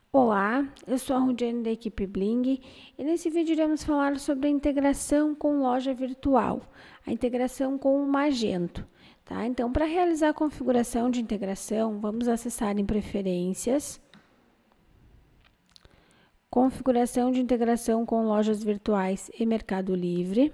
Olá, eu sou a Rudiane da equipe Bling e nesse vídeo iremos falar sobre a integração com loja virtual, a integração com o Magento. Tá? Então, para realizar a configuração de integração, vamos acessar em Preferências, Configuração de integração com lojas virtuais e Mercado Livre.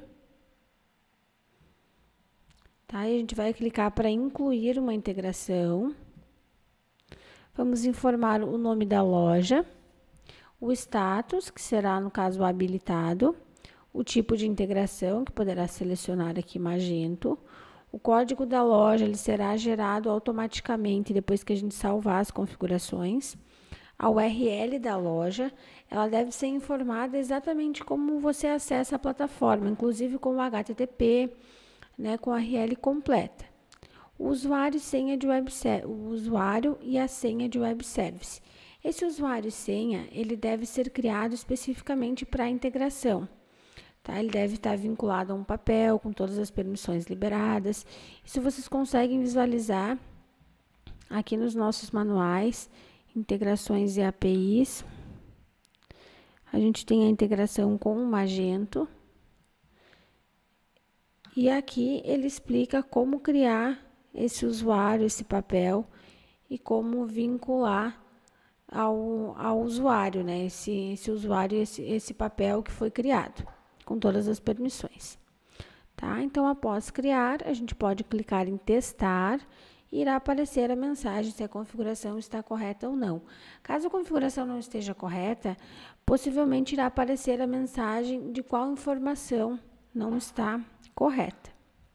Tá? E a gente vai clicar para incluir uma integração. Vamos informar o nome da loja, o status, que será, no caso, habilitado, o tipo de integração, que poderá selecionar aqui Magento, o código da loja, ele será gerado automaticamente depois que a gente salvar as configurações, a URL da loja, ela deve ser informada exatamente como você acessa a plataforma, inclusive com o HTTP, né, com a URL completa. O usuário e a senha de web service. Esse usuário e senha, ele deve ser criado especificamente para a integração. Tá? Ele deve estar vinculado a um papel com todas as permissões liberadas. Isso vocês conseguem visualizar aqui nos nossos manuais, integrações e APIs. A gente tem a integração com o Magento. E aqui ele explica como criar esse usuário, esse papel, e como vincular ao usuário, né? Esse usuário, esse papel que foi criado, com todas as permissões. Tá? Então, após criar, a gente pode clicar em testar e irá aparecer a mensagem se a configuração está correta ou não. Caso a configuração não esteja correta, possivelmente irá aparecer a mensagem de qual informação não está correta.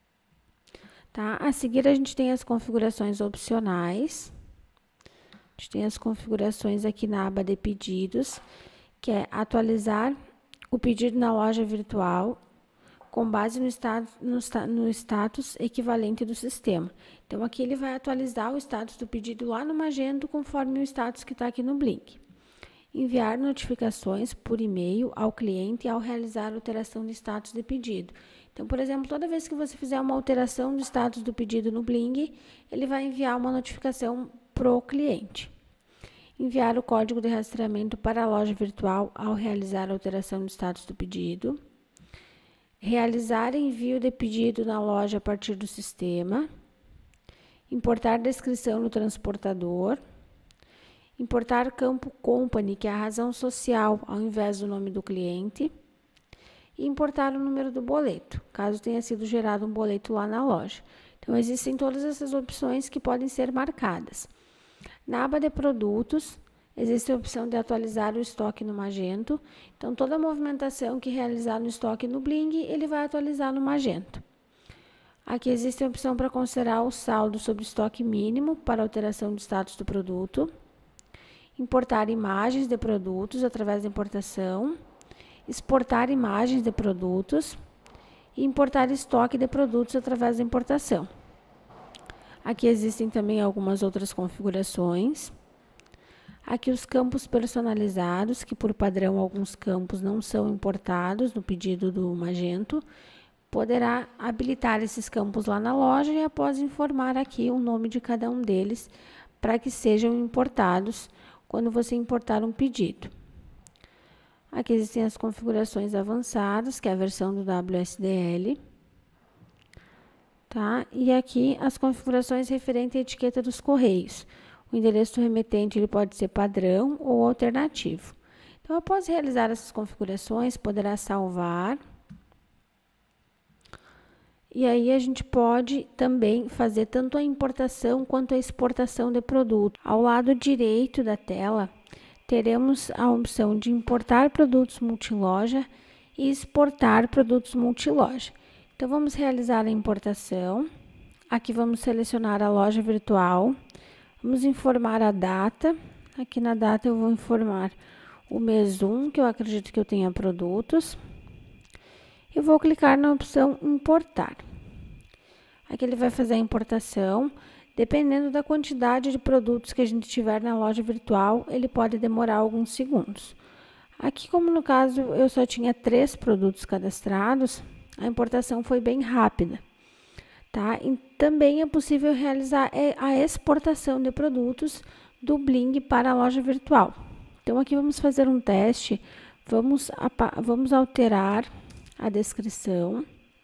Tá? A seguir, a gente tem as configurações opcionais. A gente tem as configurações aqui na aba de pedidos, que é atualizar o pedido na loja virtual com base no status equivalente do sistema. Então, aqui ele vai atualizar o status do pedido lá no Magento, conforme o status que está aqui no Blink. Enviar notificações por e-mail ao cliente ao realizar alteração de status de pedido. Então, por exemplo, toda vez que você fizer uma alteração do status do pedido no Bling, ele vai enviar uma notificação para o cliente. Enviar o código de rastreamento para a loja virtual ao realizar a alteração do status do pedido. Realizar envio de pedido na loja a partir do sistema. Importar descrição no transportador. Importar campo company, que é a razão social, ao invés do nome do cliente. E importar o número do boleto, caso tenha sido gerado um boleto lá na loja. Então, existem todas essas opções que podem ser marcadas. Na aba de produtos, existe a opção de atualizar o estoque no Magento. Então, toda a movimentação que realizar no estoque no Bling, ele vai atualizar no Magento. Aqui existe a opção para considerar o saldo sobre estoque mínimo para alteração do status do produto. Importar imagens de produtos através da importação. Exportar imagens de produtos e importar estoque de produtos através da importação. Aqui existem também algumas outras configurações. Aqui os campos personalizados, que por padrão alguns campos não são importados no pedido do Magento. Poderá habilitar esses campos lá na loja e após informar aqui o nome de cada um deles para que sejam importados quando você importar um pedido. Aqui existem as configurações avançadas, que é a versão do WSDL. Tá? E aqui as configurações referentes à etiqueta dos correios. O endereço do remetente ele pode ser padrão ou alternativo. Então, após realizar essas configurações, poderá salvar. E aí, a gente pode também fazer tanto a importação quanto a exportação de produto. Ao lado direito da tela, teremos a opção de importar produtos multiloja e exportar produtos multiloja. Então, vamos realizar a importação. Aqui vamos selecionar a loja virtual. Vamos informar a data. Aqui na data eu vou informar o mês 1, que eu acredito que eu tenha produtos. E vou clicar na opção importar. Aqui ele vai fazer a importação. Dependendo da quantidade de produtos que a gente tiver na loja virtual, ele pode demorar alguns segundos. Aqui, como no caso eu só tinha 3 produtos cadastrados, a importação foi bem rápida. Tá? E também é possível realizar a exportação de produtos do Bling para a loja virtual. Então, aqui vamos fazer um teste, vamos alterar a descrição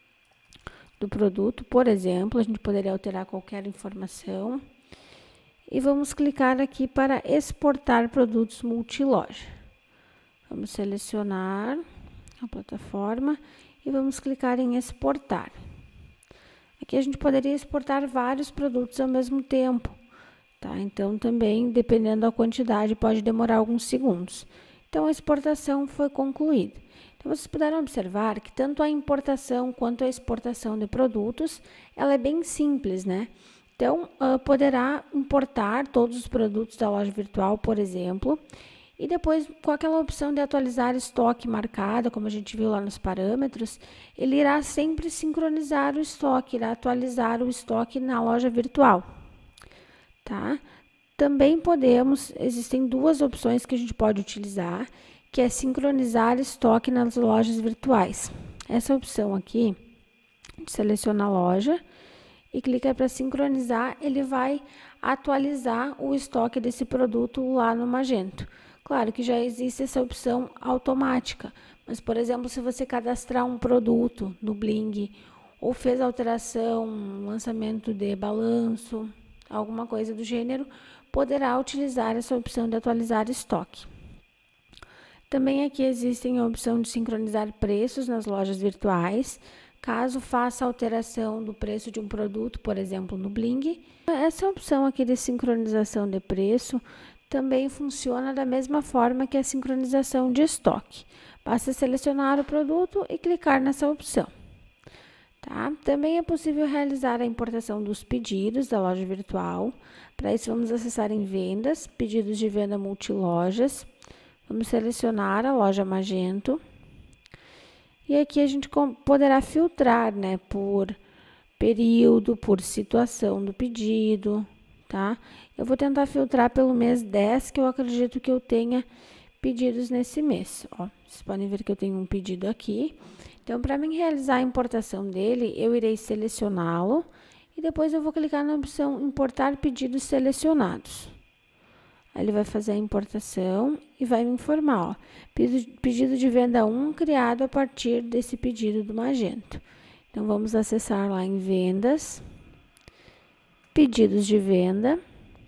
do produto, por exemplo, a gente poderia alterar qualquer informação. E vamos clicar aqui para exportar produtos multiloja. Vamos selecionar a plataforma e vamos clicar em exportar. Aqui a gente poderia exportar vários produtos ao mesmo tempo, tá? Então, também, dependendo da quantidade, pode demorar alguns segundos. Então, a exportação foi concluída. Então, vocês puderam observar que tanto a importação quanto a exportação de produtos, ela é bem simples, né? Então, poderá importar todos os produtos da loja virtual, por exemplo, e depois, com aquela opção de atualizar estoque marcada, como a gente viu lá nos parâmetros, ele irá sempre sincronizar o estoque, irá atualizar o estoque na loja virtual, tá? Também existem duas opções que a gente pode utilizar, que é sincronizar estoque nas lojas virtuais. Essa opção aqui, a gente seleciona a loja e clica para sincronizar, ele vai atualizar o estoque desse produto lá no Magento. Claro que já existe essa opção automática, mas, por exemplo, se você cadastrar um produto no Bling ou fez alteração, lançamento de balanço, alguma coisa do gênero, poderá utilizar essa opção de atualizar estoque. Também aqui existe a opção de sincronizar preços nas lojas virtuais, caso faça alteração do preço de um produto, por exemplo, no Bling. Essa opção aqui de sincronização de preço também funciona da mesma forma que a sincronização de estoque. Basta selecionar o produto e clicar nessa opção. Tá? Também é possível realizar a importação dos pedidos da loja virtual. Para isso, vamos acessar em vendas, pedidos de venda multilojas. Vamos selecionar a loja Magento. E aqui a gente poderá filtrar, né, por período, por situação do pedido, tá? Eu vou tentar filtrar pelo mês 10, que eu acredito que eu tenha pedidos nesse mês. Ó, vocês podem ver que eu tenho um pedido aqui. Então, para mim realizar a importação dele, eu irei selecioná-lo e depois eu vou clicar na opção importar pedidos selecionados. Aí ele vai fazer a importação e vai me informar, ó, pedido de venda 1 criado a partir desse pedido do Magento. Então, vamos acessar lá em vendas, pedidos de venda,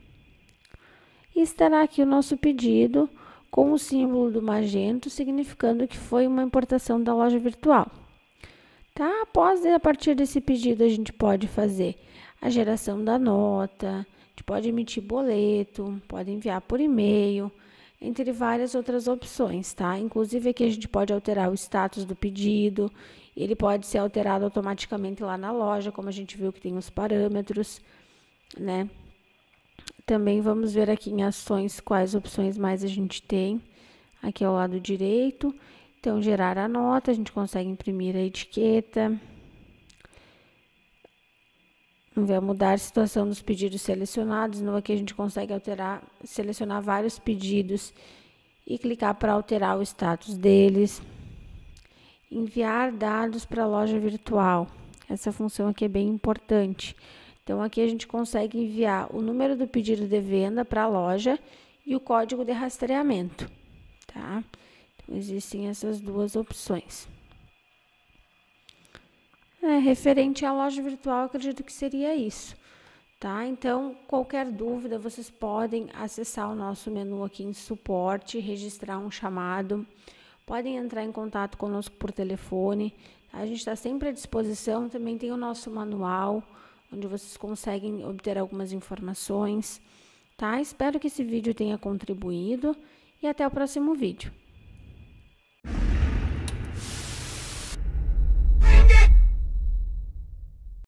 e estará aqui o nosso pedido com o símbolo do Magento, significando que foi uma importação da loja virtual. Tá? A partir desse pedido, a gente pode fazer a geração da nota, a gente pode emitir boleto, pode enviar por e-mail, entre várias outras opções, tá? Inclusive, aqui a gente pode alterar o status do pedido, ele pode ser alterado automaticamente lá na loja, como a gente viu que tem os parâmetros, né? Também vamos ver aqui em ações quais opções mais a gente tem. Aqui ao lado direito. Então, gerar a nota, a gente consegue imprimir a etiqueta. Vamos ver, mudar a situação dos pedidos selecionados. Então, aqui a gente consegue selecionar vários pedidos e clicar para alterar o status deles. Enviar dados para a loja virtual. Essa função aqui é bem importante. Então, aqui a gente consegue enviar o número do pedido de venda para a loja e o código de rastreamento, tá? Então, existem essas duas opções. Referente à loja virtual, acredito que seria isso, tá? Então, qualquer dúvida, vocês podem acessar o nosso menu aqui em suporte, registrar um chamado, podem entrar em contato conosco por telefone, tá? A gente está sempre à disposição, também tem o nosso manual, onde vocês conseguem obter algumas informações, tá? Espero que esse vídeo tenha contribuído e até o próximo vídeo.